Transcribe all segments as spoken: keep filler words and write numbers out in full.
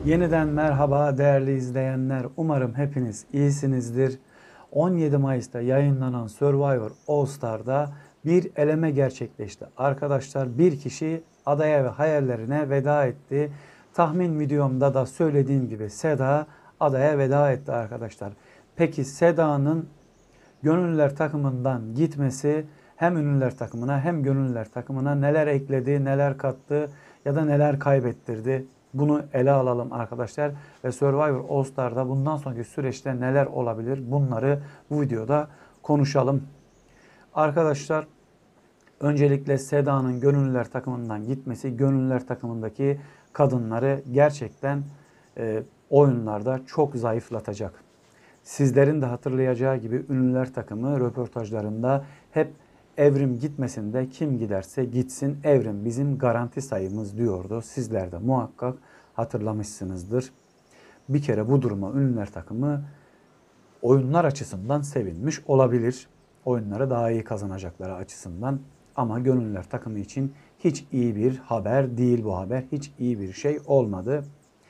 Yeniden merhaba değerli izleyenler. Umarım hepiniz iyisinizdir. on yedi Mayıs'ta yayınlanan Survivor All Star'da bir eleme gerçekleşti. Arkadaşlar bir kişi adaya ve hayallerine veda etti. Tahmin videomda da söylediğim gibi Seda adaya veda etti arkadaşlar. Peki Seda'nın Gönüllüler takımından gitmesi hem ünlüler takımına hem gönüllüler takımına neler ekledi, neler kattı ya da neler kaybettirdi? Bunu ele alalım arkadaşlar ve Survivor All Star'da bundan sonraki süreçte neler olabilir? Bunları bu videoda konuşalım. Arkadaşlar öncelikle Seda'nın gönüllüler takımından gitmesi, gönüllüler takımındaki kadınları gerçekten e, oyunlarda çok zayıflatacak. Sizlerin de hatırlayacağı gibi ünlüler takımı röportajlarında hep Evrim gitmesin de kim giderse gitsin, Evrim bizim garanti sayımız diyordu. Sizler de muhakkak hatırlamışsınızdır. Bir kere bu duruma ünlüler takımı oyunlar açısından sevinmiş olabilir. Oyunları daha iyi kazanacakları açısından. Ama gönüllüler takımı için hiç iyi bir haber değil bu haber. Hiç iyi bir şey olmadı.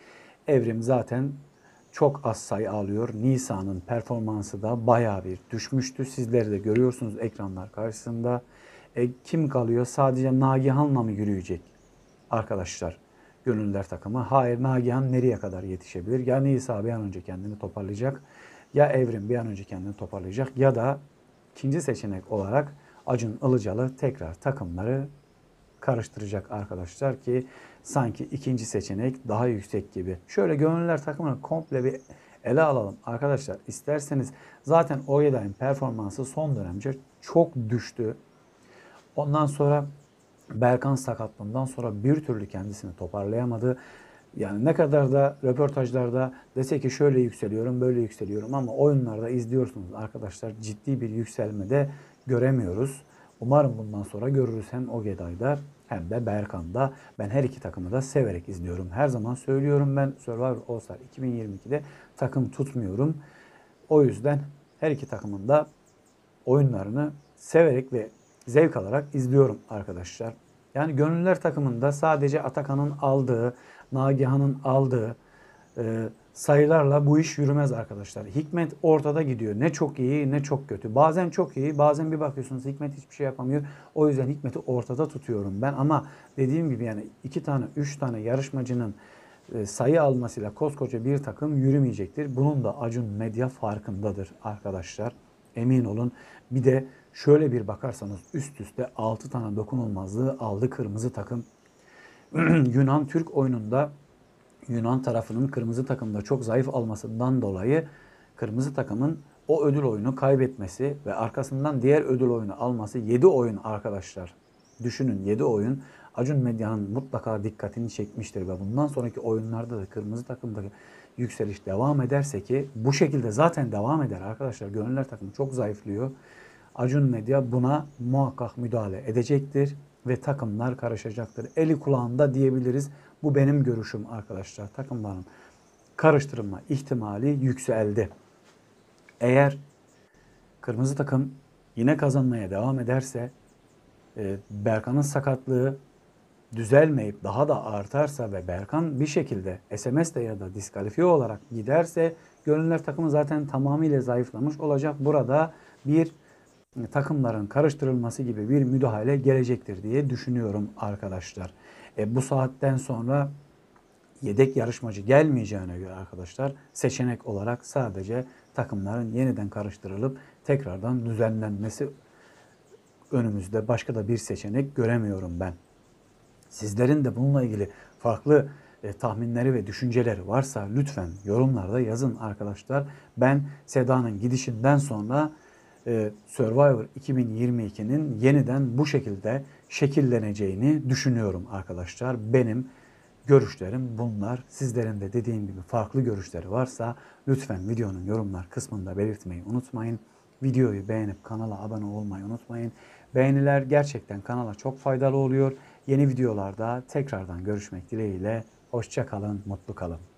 Evrim zaten çok az sayı alıyor. Nisa'nın performansı da bayağı bir düşmüştü. Sizleri de görüyorsunuz ekranlar karşısında. E, kim kalıyor? Sadece Nagihan'la mı yürüyecek arkadaşlar? Gönüllüler takımı. Hayır, Nagihan nereye kadar yetişebilir? Ya Nisa bir an önce kendini toparlayacak. Ya Evrim bir an önce kendini toparlayacak. Ya da ikinci seçenek olarak Acun Ilıcalı tekrar takımları karıştıracak arkadaşlar ki sanki ikinci seçenek daha yüksek gibi. Şöyle gönüllüler takımını komple bir ele alalım arkadaşlar. İsterseniz zaten Oyeday'ın performansı son dönemce çok düştü. Ondan sonra Berkan sakatlığından sonra bir türlü kendisini toparlayamadı. Yani ne kadar da röportajlarda dese ki şöyle yükseliyorum, böyle yükseliyorum ama oyunlarda izliyorsunuz arkadaşlar ciddi bir yükselme de göremiyoruz. Umarım bundan sonra görürüz hem Ogeday'da hem de Berkan'da. Ben her iki takımı da severek izliyorum. Her zaman söylüyorum ben Survivor All Star iki bin yirmi ikide takım tutmuyorum. O yüzden her iki takımın da oyunlarını severek ve zevk alarak izliyorum arkadaşlar. Yani gönüllüler takımında sadece Atakan'ın aldığı, Nagihan'ın aldığı e, sayılarla bu iş yürümez arkadaşlar. Hikmet ortada gidiyor. Ne çok iyi ne çok kötü. Bazen çok iyi, bazen bir bakıyorsunuz Hikmet hiçbir şey yapamıyor. O yüzden Hikmet'i ortada tutuyorum ben. Ama dediğim gibi yani iki tane, üç tane yarışmacının e, sayı almasıyla koskoca bir takım yürümeyecektir. Bunun da Acun Medya farkındadır arkadaşlar. Emin olun. Bir de şöyle bir bakarsanız üst üste altı tane dokunulmazlığı aldı kırmızı takım. Yunan-Türk oyununda Yunan tarafının kırmızı takımda çok zayıf almasından dolayı kırmızı takımın o ödül oyunu kaybetmesi ve arkasından diğer ödül oyunu alması yedi oyun arkadaşlar. Düşünün yedi oyun Acun Medya'nın mutlaka dikkatini çekmiştir ve bundan sonraki oyunlarda da kırmızı takımdaki yükseliş devam ederse ki bu şekilde zaten devam eder arkadaşlar. Gönüllüler takımı çok zayıflıyor. Acun Medya buna muhakkak müdahale edecektir ve takımlar karışacaktır. Eli kulağında diyebiliriz. Bu benim görüşüm arkadaşlar. Takımların karıştırılma ihtimali yükseldi. Eğer kırmızı takım yine kazanmaya devam ederse e, Berkan'ın sakatlığı düzelmeyip daha da artarsa ve Berkan bir şekilde S M S'de ya da diskalifiye olarak giderse gönüllüler takımı zaten tamamıyla zayıflamış olacak. Burada bir takımların karıştırılması gibi bir müdahale gelecektir diye düşünüyorum arkadaşlar. E, bu saatten sonra yedek yarışmacı gelmeyeceğine göre arkadaşlar seçenek olarak sadece takımların yeniden karıştırılıp tekrardan düzenlenmesi önümüzde başka da bir seçenek göremiyorum ben. Sizlerin de bununla ilgili farklı e, tahminleri ve düşünceleri varsa lütfen yorumlarda yazın arkadaşlar. Ben Seda'nın gidişinden sonra e, Survivor iki bin yirmi ikinin yeniden bu şekilde şekilleneceğini düşünüyorum arkadaşlar. Benim görüşlerim bunlar. Sizlerin de dediğim gibi farklı görüşleri varsa lütfen videonun yorumlar kısmında belirtmeyi unutmayın. Videoyu beğenip kanala abone olmayı unutmayın. Beğeniler gerçekten kanala çok faydalı oluyor. Yeni videolarda tekrardan görüşmek dileğiyle. Hoşça kalın, mutlu kalın.